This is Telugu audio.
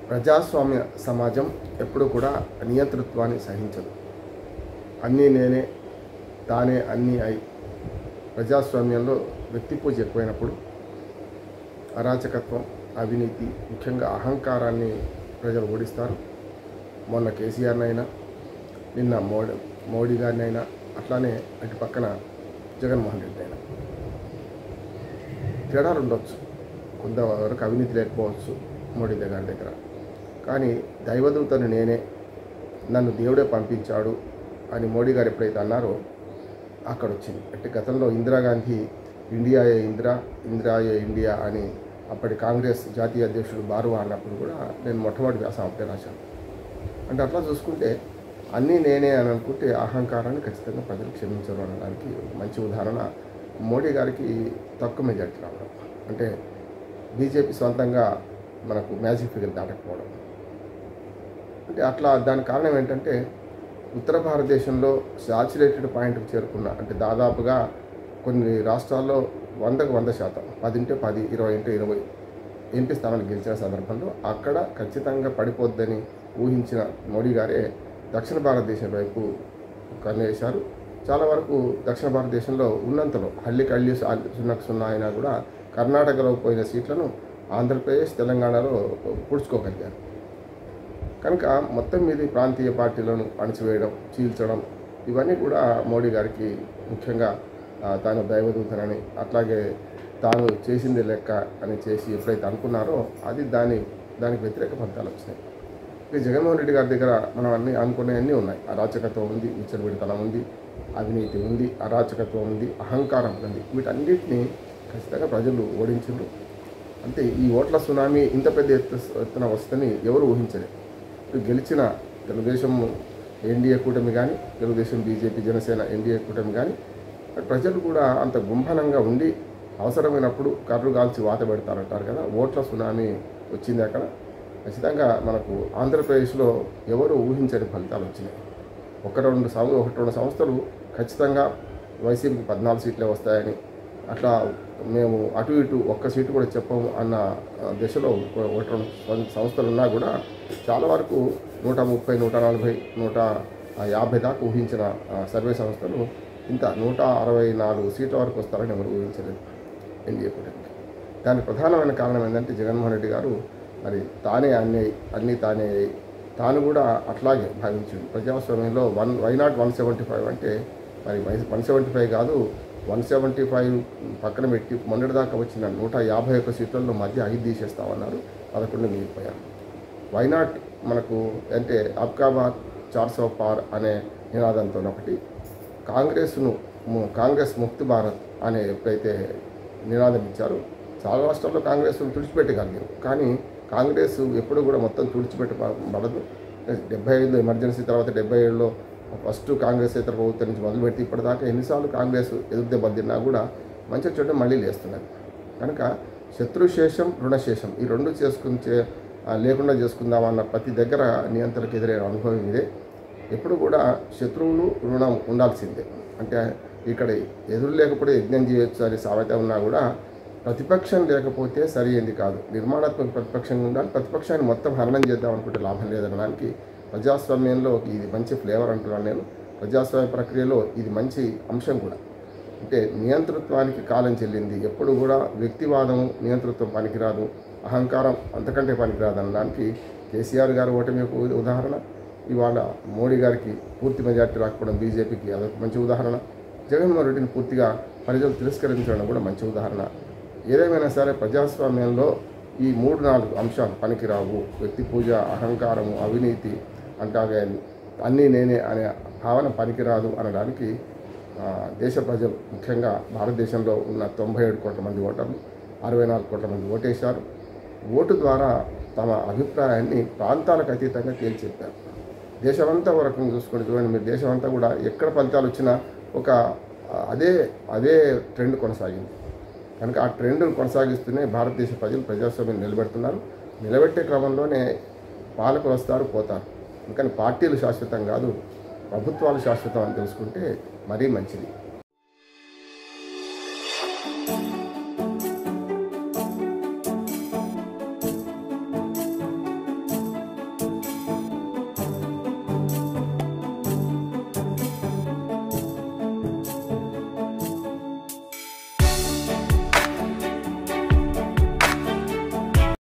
ప్రజాస్వామ్య సమాజం ఎప్పుడు కూడా నియంతృత్వాన్ని సహించదు. అన్నీ నేనే, తానే అన్నీ అయి ప్రజాస్వామ్యంలో వ్యక్తి పూజ ఎక్కువైనప్పుడు అరాచకత్వం, అవినీతి, ముఖ్యంగా అహంకారాన్ని ప్రజలు ఓడిస్తారు. మొన్న కేసీఆర్నైనా, నిన్న మోడీ గారినైనా, అట్లానే అటు పక్కన జగన్మోహన్ రెడ్డి అయినా. తేడాలు ఉండొచ్చు, కొంతవరకు అవినీతి లేకపోవచ్చు మోడీ గారి దగ్గర. కానీ దైవదూతను నేనే, నన్ను దేవుడే పంపించాడు అని మోడీ గారు ఎప్పుడైతే అన్నారో అక్కడ వచ్చింది. అంటే గతంలో ఇందిరాగాంధీ ఇండియాయే ఇందిరా, ఇందిరాయే ఇండియా అని అప్పటి కాంగ్రెస్ జాతీయ అధ్యక్షుడు బారువా అన్నప్పుడు కూడా నేను మొట్టమొదటి వ్యాసం అప్పుడే రాశాను. అంటే అట్లా చూసుకుంటే అన్నీ నేనే అని అనుకుంటే అహంకారాన్ని ఖచ్చితంగా ప్రజలు క్షమించరు అనడానికి మంచి ఉదాహరణ మోడీ గారికి తక్కువ మెజార్టీ రావడం. అంటే బీజేపీ సొంతంగా మనకు మ్యాజిక్ ఫిగర్ దాటకపోవడం. అంటే అట్లా దానికి కారణం ఏంటంటే ఉత్తర భారతదేశంలో సాచురేటెడ్ పాయింట్కి చేరుకున్న, అంటే దాదాపుగా కొన్ని రాష్ట్రాల్లో 100కు 100%, 10 ఉంటే 10, 20 ఉంటే 20 ఎంపీ స్థానాలు గెలిచిన సందర్భంలో అక్కడ ఖచ్చితంగా పడిపోద్దని ఊహించిన మోడీ గారే దక్షిణ భారతదేశం వైపు కన్నేశారు. చాలా వరకు దక్షిణ భారతదేశంలో ఉన్నంతలో హల్లికల్లి 0-0 అయినా కూడా కర్ణాటకలో పోయిన సీట్లను ఆంధ్రప్రదేశ్, తెలంగాణలో పుడుచుకోగలిగారు. కనుక మొత్తం మీద ప్రాంతీయ పార్టీలను అణచివేయడం, చీల్చడం, ఇవన్నీ కూడా మోడీ గారికి ముఖ్యంగా తాను దైవదూతనని, అట్లాగే తాను చేసింది లెక్క అని చేసి ఎప్పుడైతే అనుకున్నారో అది దానికి వ్యతిరేక ఫలితాలు వచ్చినాయి. ఇక జగన్మోహన్ రెడ్డి గారి దగ్గర మనం అన్నీ అనుకునేవన్నీ ఉన్నాయి. అరాచకత్వం ఉంది, విచ్చలవిడితనం ఉంది, అవినీతి ఉంది, అరాచకత్వం ఉంది, అహంకారం ఉంది. వీటన్నిటిని ఖచ్చితంగా ప్రజలు ఓడించారు. అంతే. ఈ ఓట్ల సునామీ ఇంత పెద్ద ఎత్తున వస్తుందని ఎవరు ఊహించలేదు. గెలిచిన తెలుగుదేశం ఎన్డీఏ కూటమి కానీ, తెలుగుదేశం బీజేపీ జనసేన ఎన్డీఏ కూటమి కానీ ప్రజలు కూడా అంత గుంభనంగా ఉండి అవసరమైనప్పుడు కర్రు కాల్చి వాత పెడతారంటారు కదా, ఓట్ల సునామీ వచ్చింది అక్కడ. ఖచ్చితంగా మనకు ఆంధ్రప్రదేశ్లో ఎవరు ఊహించని ఫలితాలు వచ్చినాయి. ఒకటి రెండు సంస్థలు ఖచ్చితంగా వైసీపీకి 14 సీట్లే వస్తాయని, అట్లా మేము అటు ఇటు ఒక్క సీటు కూడా చెప్పము అన్న దిశలో 1-2 సంస్థలు ఉన్నా కూడా చాలా వరకు 130, 140, 150 దాకా ఊహించిన సర్వే సంస్థలు ఇంత 164 సీట్ల వరకు వస్తారని ఎవరు ఊహించలేదు ఎన్డీఏ కూటమికి. దానికి ప్రధానమైన కారణం ఏంటంటే జగన్మోహన్ రెడ్డి గారు మరి తానే అన్నీ తానే తాను కూడా అట్లాగే భావించింది. ప్రజాస్వామ్యంలో వై నాట్ 175 అంటే మరి 175 కాదు, 175 పక్కన పెట్టి మొన్నటిదాకా వచ్చిన 151 సీట్లలో మధ్య 5 తీసేస్తామన్నారు, 11 మిగిలిపోయారు. వైనాట్ మనకు అంటే అబ్కా బాత్ 400 పార్ అనే నినాదంతో ఒకటి, కాంగ్రెస్ ముక్తి భారత్ అనే ఎప్పుడైతే నినాదం ఇచ్చారో చాలా రాష్ట్రాల్లో కాంగ్రెస్ తుడిచిపెట్టగలిగారు. కానీ కాంగ్రెస్ ఎప్పుడు కూడా మొత్తం తుడిచిపెట్టబడదు. 75లో ఎమర్జెన్సీ తర్వాత 77లో ఫస్ట్ కాంగ్రెస్ ఇతర ప్రభుత్వం నుంచి మొదలుపెట్టి ఇప్పటిదాకా ఎన్నిసార్లు కాంగ్రెస్ ఎదురుదెబ్బలు తిన్నా కూడా మంచి చోట మళ్ళీ లేస్తున్నారు. కనుక శత్రుశేషం, రుణశేషం ఈ రెండు లేకుండా చేసుకుందామన్న ప్రతి దగ్గర నియంత్రణకు ఎదురైన అనుభవం ఇదే. ఎప్పుడు కూడా శత్రువులు, రుణం ఉండాల్సిందే. అంటే ఇక్కడ ఎదురు లేకపోతే యజ్ఞం చేయొచ్చు అని సామెత ఉన్నా కూడా ప్రతిపక్షం లేకపోతే సరి అయింది కాదు. నిర్మాణాత్మక ప్రతిపక్షంగా ఉండాలి. ప్రతిపక్షాన్ని మొత్తం హరణం చేద్దాం అనుకుంటే లాభం లేదనడానికి ప్రజాస్వామ్యంలో ఇది మంచి ఫ్లేవర్ అంటున్నాను నేను. ప్రజాస్వామ్య ప్రక్రియలో ఇది మంచి అంశం కూడా. అంటే నియంతృత్వానికి కాలం చెల్లింది. ఎప్పుడు కూడా వ్యక్తివాదం, నియంతృత్వం పనికిరాదు, అహంకారం అంతకంటే పనికిరాదు అనడానికి కేసీఆర్ గారు ఓటమి ఉదాహరణ. ఇవాళ మోడీ గారికి పూర్తి మెజార్టీ రాకపోవడం బీజేపీకి అదొక మంచి ఉదాహరణ. జగన్మోహన్ రెడ్డిని పూర్తిగా ప్రజలు తిరస్కరించడం కూడా మంచి ఉదాహరణ. ఏదేమైనా సరే ప్రజాస్వామ్యంలో ఈ 3-4 అంశాలు పనికిరావు. వ్యక్తి పూజ, అహంకారము, అవినీతి, అంటే అన్నీ నేనే అనే భావన పనికిరాదు అనడానికి దేశ ప్రజలు, ముఖ్యంగా భారతదేశంలో ఉన్న 97 కోట్ల మంది ఓటర్లు 64 కోట్ల మంది ఓటేశారు. ఓటు ద్వారా తమ అభిప్రాయాన్ని ప్రాంతాలకు అతీతంగా తేల్చెప్పారు. దేశమంతా వరకు చూసుకొని చూడండి మీరు, దేశమంతా కూడా ఎక్కడ ఫలితాలు వచ్చినా ఒక అదే ట్రెండ్ కొనసాగింది. కనుక ఆ ట్రెండ్ను కొనసాగిస్తూనే భారతదేశ ప్రజలు ప్రజాస్వామ్యం నిలబెడుతున్నారు. నిలబెట్టే క్రమంలోనే పాలకులు వస్తారు, పోతారు. అందుకని పార్టీలు శాశ్వతం కాదు, ప్రభుత్వాలు శాశ్వతం అని తెలుసుకుంటే మరీ మంచిది.